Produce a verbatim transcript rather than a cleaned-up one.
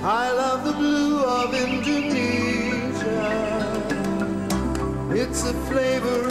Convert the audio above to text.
I love the blue of Indonesia. It's a flavor